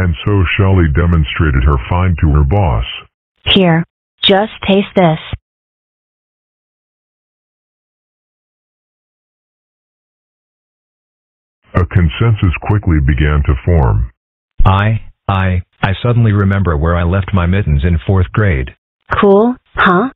And so Shelley demonstrated her find to her boss. Here, just taste this. A consensus quickly began to form. I suddenly remember where I left my mittens in 4th grade. Cool, huh?